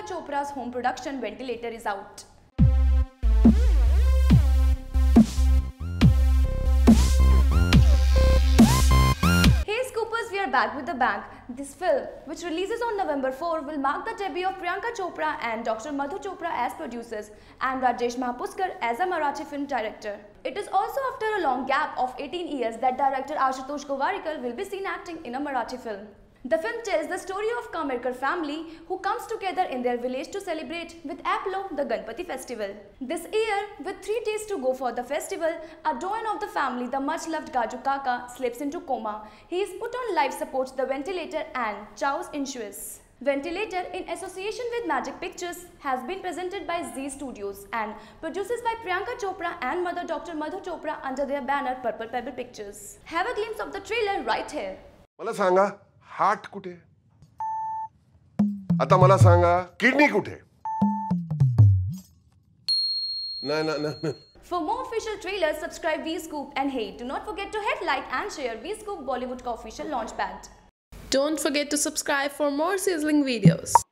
Priyanka Chopra's home production Ventilator is out. Hey Scoopers, we are back with the bang. This film, which releases on November 4, will mark the debut of Priyanka Chopra and Dr. Madhu Chopra as producers and Rajesh Mapuskar as a Marathi film director. It is also after a long gap of 18 years that director Ashutosh Gowarikar will be seen acting in a Marathi film. The film tells the story of Kamerkar family who comes together in their village to celebrate with Aplo the Ganpati festival. This year, with 3 days to go for the festival, a doyen of the family, the much-loved Gaju Kaka, slips into coma. He is put on life support, the ventilator, and chows ensues. Ventilator, in association with Magic Pictures, has been presented by Z Studios and produces by Priyanka Chopra and mother Dr. Madhu Chopra under their banner Purple Pebble Pictures. Have a glimpse of the trailer right here. मला सांगा heart कुठे? आता मला सांगा kidney कुठे? नाही. For more official trailers, subscribe Vscoop, and hey, do not forget to hit like and share Vscoop Bollywood ka official launchpad. Don't forget to subscribe for more sizzling videos.